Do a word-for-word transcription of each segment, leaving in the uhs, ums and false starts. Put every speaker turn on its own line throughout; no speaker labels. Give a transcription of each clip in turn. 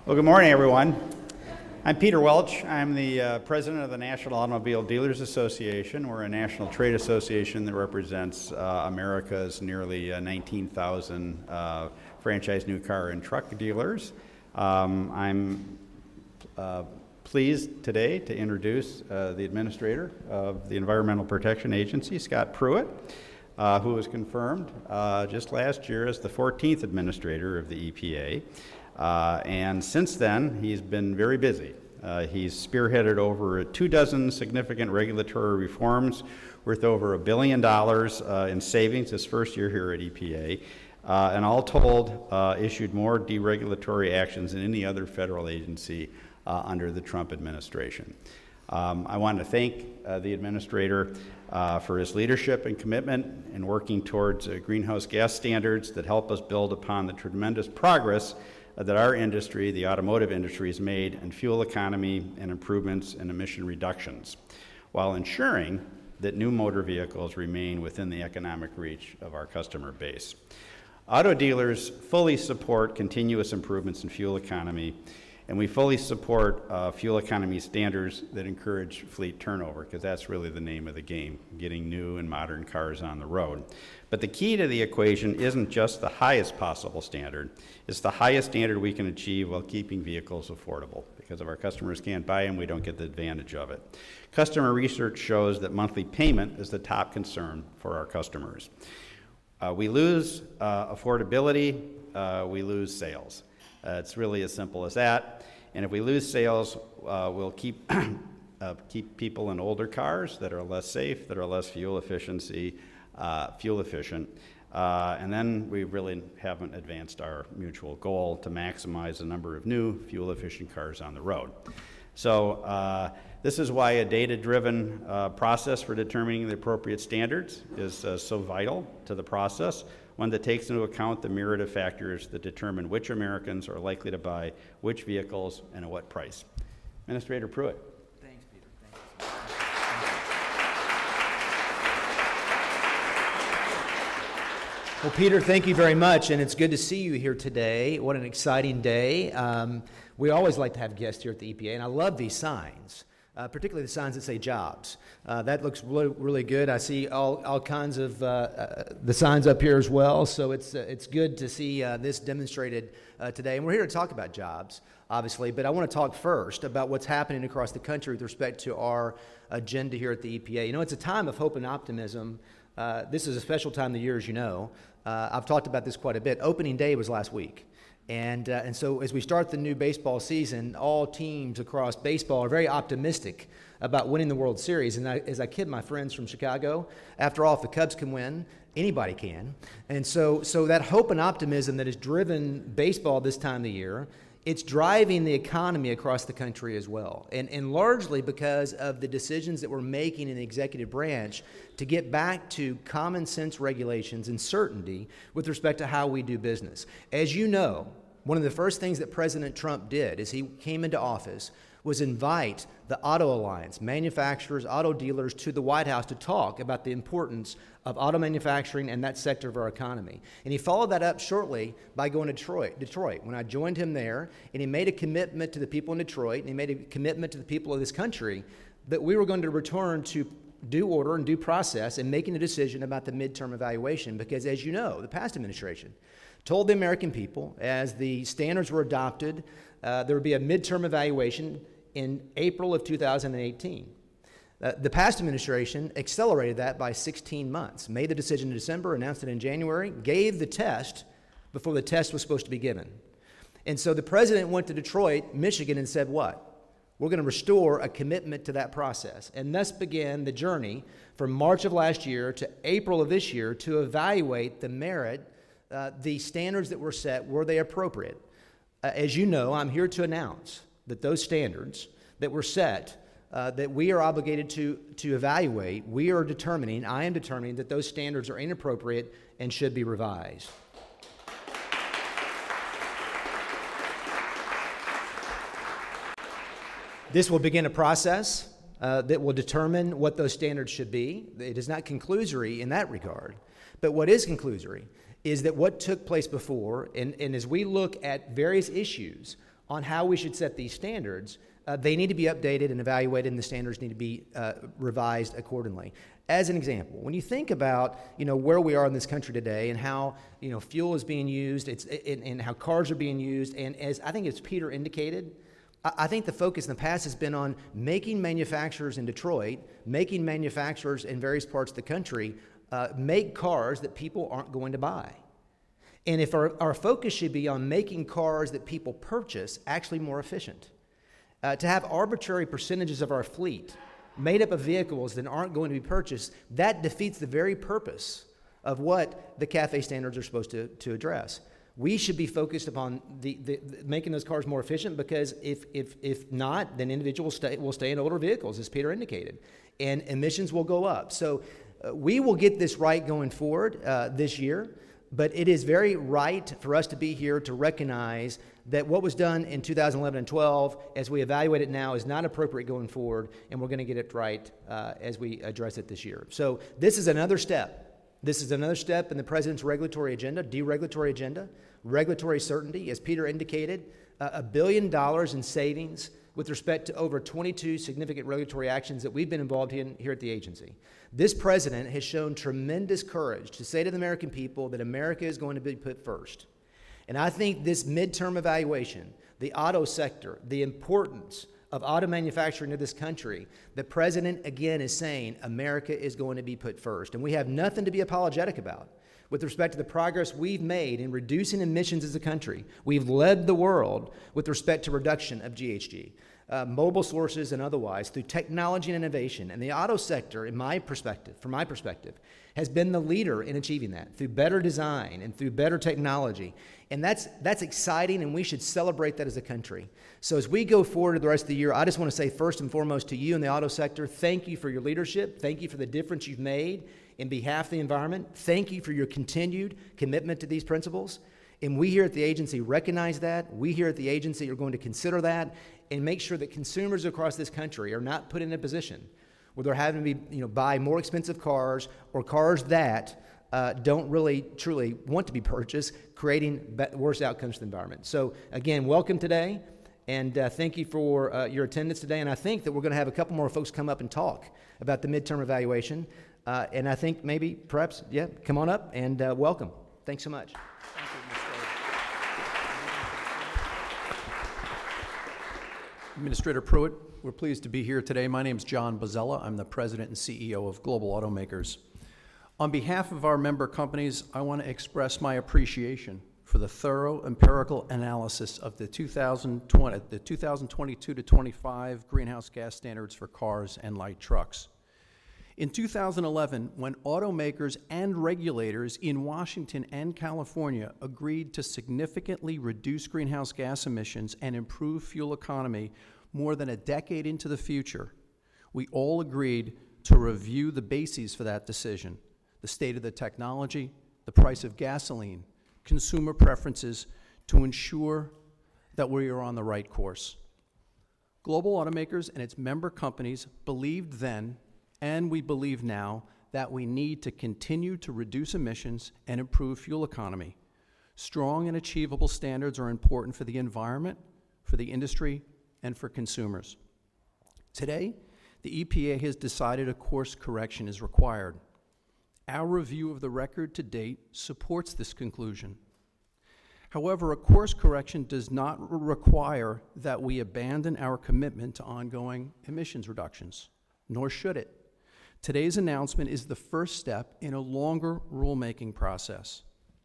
Well, good morning, everyone. I'm Peter Welch. I'm the uh, president of the National Automobile Dealers Association. We're a national trade association that represents uh, America's nearly uh, nineteen thousand uh, franchise new car and truck dealers. Um, I'm uh, pleased today to introduce uh, the administrator of the Environmental Protection Agency, Scott Pruitt, uh, who was confirmed uh, just last year as the fourteenth administrator of the E P A. Uh, and since then, he's been very busy. Uh, he's spearheaded over two dozen significant regulatory reforms worth over a billion dollars uh, in savings his first year here at E P A, uh, and all told, uh, issued more deregulatory actions than any other federal agency uh, under the Trump administration. Um, I want to thank uh, the administrator uh, for his leadership and commitment in working towards uh, greenhouse gas standards that help us build upon the tremendous progress that our industry, the automotive industry, has made in fuel economy and improvements in emission reductions, while ensuring that new motor vehicles remain within the economic reach of our customer base. Auto dealers fully support continuous improvements in fuel economy, and we fully support uh, fuel economy standards that encourage fleet turnover, because that's really the name of the game, getting new and modern cars on the road. But the key to the equation isn't just the highest possible standard, it's the highest standard we can achieve while keeping vehicles affordable, because if our customers can't buy them, we don't get the advantage of it. Customer research shows that monthly payment is the top concern for our customers. Uh, we lose uh, affordability, uh, we lose sales. Uh, it's really as simple as that. And if we lose sales, uh, we'll keep uh, keep people in older cars that are less safe, that are less fuel efficiency, uh, fuel efficient. Uh, and then we really haven't advanced our mutual goal to maximize the number of new fuel efficient cars on the road. So uh, this is why a data-driven uh, process for determining the appropriate standards is uh, so vital to the process, one that takes into account the myriad of factors that determine which Americans are likely to buy which vehicles and at what price. Administrator Pruitt.
Thanks, Peter. Thanks. Well, Peter, thank you very much, and it's good to see you here today. What an exciting day. Um, we always like to have guests here at the E P A, and I love these signs. Uh, particularly the signs that say jobs. Uh, that looks really, really good. I see all, all kinds of uh, uh, the signs up here as well, so it's, uh, it's good to see uh, this demonstrated uh, today. And we're here to talk about jobs, obviously, but I want to talk first about what's happening across the country with respect to our agenda here at the E P A. You know, it's a time of hope and optimism. Uh, this is a special time of the year, as you know. Uh, I've talked about this quite a bit. Opening day was last week. And, uh, and so as we start the new baseball season, all teams across baseball are very optimistic about winning the World Series. And I, as I kid my friends from Chicago, after all, if the Cubs can win, anybody can. And so, so that hope and optimism that has driven baseball this time of the year, it's driving the economy across the country as well. And, and largely because of the decisions that we're making in the executive branch to get back to common sense regulations and certainty with respect to how we do business. As you know, one of the first things that President Trump did as he came into office was invite the Auto Alliance, manufacturers, auto dealers, to the White House to talk about the importance of auto manufacturing and that sector of our economy. And he followed that up shortly by going to Detroit, Detroit, when I joined him there, and he made a commitment to the people in Detroit, and he made a commitment to the people of this country that we were going to return to due order and due process in making a decision about the midterm evaluation, because as you know, the past administration told the American people as the standards were adopted, uh, there would be a midterm evaluation in April of two thousand eighteen. Uh, the past administration accelerated that by sixteen months, made the decision in December, announced it in January, gave the test before the test was supposed to be given. And so the president went to Detroit, Michigan, and said what? We're going to restore a commitment to that process. And thus began the journey from March of last year to April of this year to evaluate the merit, uh, the standards that were set, were they appropriate? Uh, as you know, I'm here to announce that those standards that were set, uh, that we are obligated to, to evaluate, we are determining, I am determining that those standards are inappropriate and should be revised. This will begin a process uh, that will determine what those standards should be. It is not conclusory in that regard. But what is conclusory is that what took place before, and, and as we look at various issues on how we should set these standards, uh, they need to be updated and evaluated, and the standards need to be uh, revised accordingly. As an example, when you think about, you know, where we are in this country today and how, you know, fuel is being used, it's, it, and how cars are being used, and as I think as Peter indicated, I, I think the focus in the past has been on making manufacturers in Detroit, making manufacturers in various parts of the country uh, make cars that people aren't going to buy. And if our, our focus should be on making cars that people purchase actually more efficient. Uh, to have arbitrary percentages of our fleet made up of vehicles that aren't going to be purchased, that defeats the very purpose of what the CAFE standards are supposed to, to address. We should be focused upon the, the, the making those cars more efficient, because if, if, if not, then individuals stay, will stay in older vehicles, as Peter indicated, and emissions will go up. So uh, we will get this right going forward uh, this year. But it is very right for us to be here to recognize that what was done in two thousand eleven and twelve, as we evaluate it now, is not appropriate going forward, and we're going to get it right uh, as we address it this year. So this is another step. This is another step in the President's regulatory agenda, deregulatory agenda, regulatory certainty. As Peter indicated, uh, a billion dollars in savings with respect to over twenty-two significant regulatory actions that we've been involved in here at the agency. This president has shown tremendous courage to say to the American people that America is going to be put first. And I think this midterm evaluation, the auto sector, the importance of auto manufacturing in this country, the president again is saying America is going to be put first. And we have nothing to be apologetic about with respect to the progress we've made in reducing emissions as a country. We've led the world with respect to reduction of G H G. Uh, mobile sources and otherwise, through technology and innovation. And the auto sector, in my perspective, from my perspective, has been the leader in achieving that through better design and through better technology. And that's, that's exciting, and we should celebrate that as a country. So as we go forward the rest of the year, I just want to say first and foremost to you in the auto sector, thank you for your leadership. Thank you for the difference you've made in behalf of the environment. Thank you for your continued commitment to these principles. And we here at the agency recognize that. We here at the agency are going to consider that and make sure that consumers across this country are not put in a position where they're having to be, you know, buy more expensive cars or cars that uh, don't really truly want to be purchased, creating be- worse outcomes for the environment. So again, welcome today, and uh, thank you for uh, your attendance today. And I think that we're going to have a couple more folks come up and talk about the midterm evaluation. Uh, and I think maybe, perhaps, yeah, come on up and uh, welcome. Thanks so much.
Thank you, Administrator Pruitt, we're pleased to be here today. My name is John Bozzella. I'm the President and C E O of Global Automakers. On behalf of our member companies, I want to express my appreciation for the thorough empirical analysis of the two thousand twenty, the two thousand twenty-two to twenty-five greenhouse gas standards for cars and light trucks. In two thousand eleven, when automakers and regulators in Washington and California agreed to significantly reduce greenhouse gas emissions and improve fuel economy more than a decade into the future, we all agreed to review the bases for that decision: the state of the technology, the price of gasoline, consumer preferences, to ensure that we are on the right course. Global Automakers and its member companies believed then, and we believe now, that we need to continue to reduce emissions and improve fuel economy. Strong and achievable standards are important for the environment, for the industry, and for consumers. Today, the E P A has decided a course correction is required. Our review of the record to date supports this conclusion. However, a course correction does not require that we abandon our commitment to ongoing emissions reductions, nor should it. Today's announcement is the first step in a longer rulemaking process.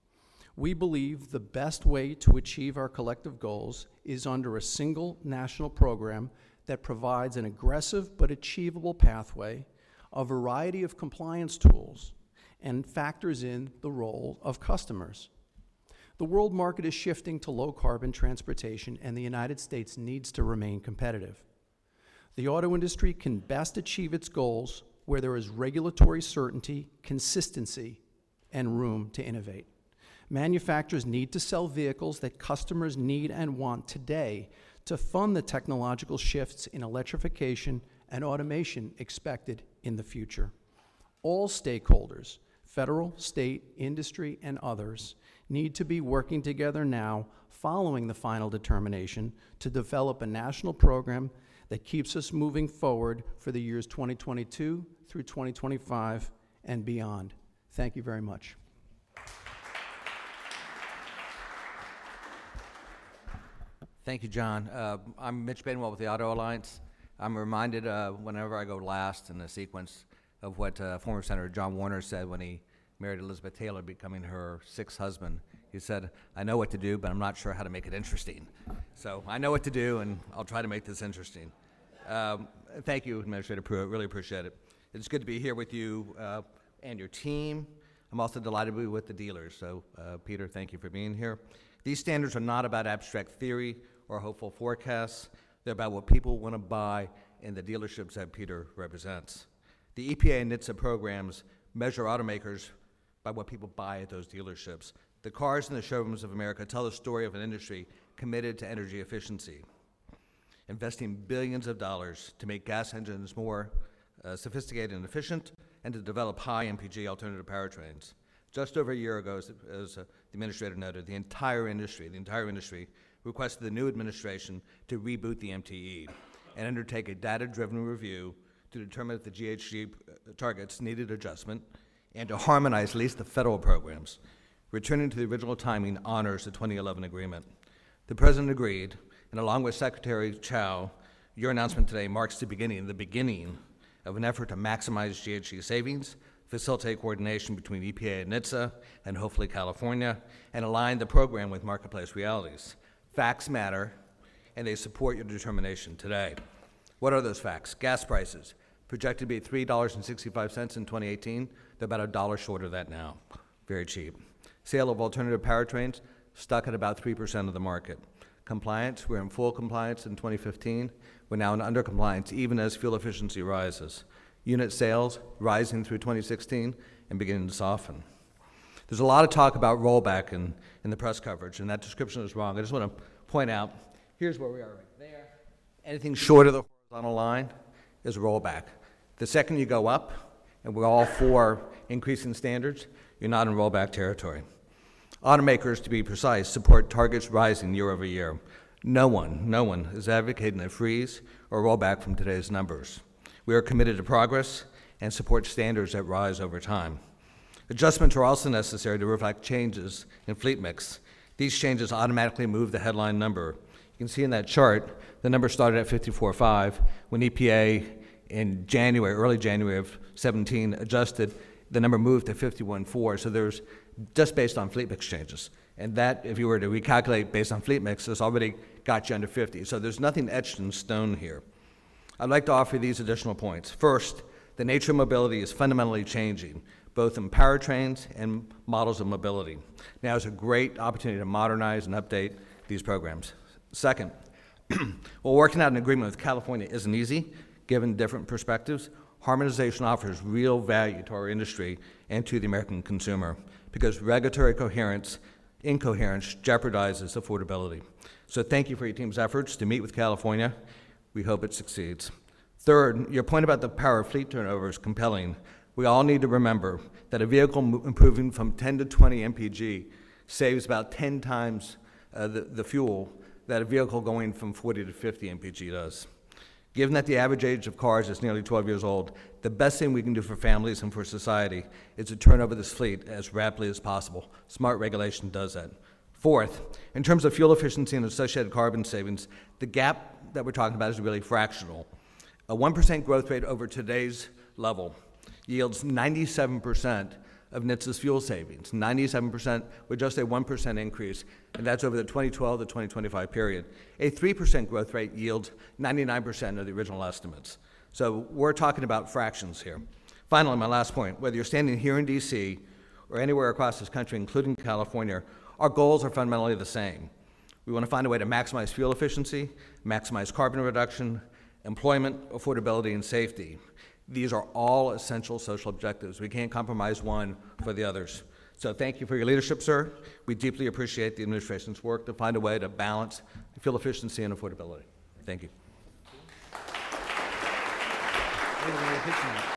We believe the best way to achieve our collective goals is under a single national program that provides an aggressive but achievable pathway, a variety of compliance tools, and factors in the role of customers. The world market is shifting to low-carbon transportation, and the United States needs to remain competitive. The auto industry can best achieve its goals where there is regulatory certainty, consistency, and room to innovate. Manufacturers need to sell vehicles that customers need and want today to fund the technological shifts in electrification and automation expected in the future. All stakeholders, federal, state, industry, and others, need to be working together now following the final determination to develop a national program that keeps us moving forward for the years twenty twenty-two through twenty twenty-five and beyond. Thank you very much.
Thank you, John. Uh, I'm Mitch Benwell with the Auto Alliance. I'm reminded uh, whenever I go last in the sequence of what uh, former Senator John Warner said when he married Elizabeth Taylor, becoming her sixth husband. He said, "I know what to do, but I'm not sure how to make it interesting." So I know what to do, and I'll try to make this interesting. Um, thank you, Administrator Pruitt. Really appreciate it. It's good to be here with you uh, and your team. I'm also delighted to be with the dealers. So, uh, Peter, thank you for being here. These standards are not about abstract theory or hopeful forecasts. They're about what people want to buy in the dealerships that Peter represents. The E P A and NHTSA programs measure automakers by what people buy at those dealerships. The cars in the showrooms of America tell the story of an industry committed to energy efficiency, investing billions of dollars to make gas engines more uh, sophisticated and efficient, and to develop high M P G alternative powertrains. Just over a year ago, as, as uh, the administrator noted, the entire industry, the entire industry requested the new administration to reboot the M T E and undertake a data-driven review to determine if the G H G targets needed adjustment and to harmonize at least the federal programs. Returning to the original timing honors the twenty eleven agreement. The President agreed, and along with Secretary Chao, your announcement today marks the beginning, the beginning of an effort to maximize G H G savings, facilitate coordination between E P A and NHTSA, and hopefully California, and align the program with marketplace realities. Facts matter, and they support your determination today. What are those facts? Gas prices, projected to be three dollars and sixty-five cents in twenty eighteen. They're about a dollar short of that now. Very cheap. Sale of alternative powertrains, stuck at about three percent of the market. Compliance, we're in full compliance in twenty fifteen. We're now in under compliance even as fuel efficiency rises. Unit sales rising through twenty sixteen and beginning to soften. There's a lot of talk about rollback in, in the press coverage, and that description is wrong. I just want to point out, here's where we are right there. Anything short of the horizontal line is a rollback. The second you go up, and we're all for increasing standards, you're not in rollback territory. Automakers, to be precise, support targets rising year over year. No one, no one is advocating a freeze or rollback from today's numbers. We are committed to progress and support standards that rise over time. Adjustments are also necessary to reflect changes in fleet mix. These changes automatically move the headline number. You can see in that chart, the number started at fifty-four point five when E P A in January, early January of seventeen adjusted, the number moved to fifty-one point four, so there's just based on fleet mix changes. And that, if you were to recalculate based on fleet mix, has already got you under fifty. So there's nothing etched in stone here. I'd like to offer these additional points. First, the nature of mobility is fundamentally changing, both in powertrains and models of mobility. Now is a great opportunity to modernize and update these programs. Second, while working out an agreement with California isn't easy, given different perspectives, harmonization offers real value to our industry and to the American consumer because regulatory coherence, incoherence jeopardizes affordability. So thank you for your team's efforts to meet with California. We hope it succeeds. Third, your point about the power of fleet turnover is compelling. We all need to remember that a vehicle improving from ten to twenty M P G saves about ten times uh, the, the fuel that a vehicle going from forty to fifty M P G does. Given that the average age of cars is nearly twelve years old, the best thing we can do for families and for society is to turn over this fleet as rapidly as possible. Smart regulation does that. Fourth, in terms of fuel efficiency and associated carbon savings, the gap that we're talking about is really fractional. A one percent growth rate over today's level yields ninety-seven percent of NHTSA's fuel savings, ninety-seven percent with just a one percent increase, and that's over the twenty twelve to twenty twenty-five period. A three percent growth rate yields ninety-nine percent of the original estimates. So we're talking about fractions here. Finally, my last point, whether you're standing here in D C or anywhere across this country, including California, our goals are fundamentally the same. We want to find a way to maximize fuel efficiency, maximize carbon reduction, employment, affordability, and safety. These are all essential social objectives. We can't compromise one for the others. So thank you for your leadership, sir. We deeply appreciate the administration's work to find a way to balance fuel efficiency and affordability. Thank you.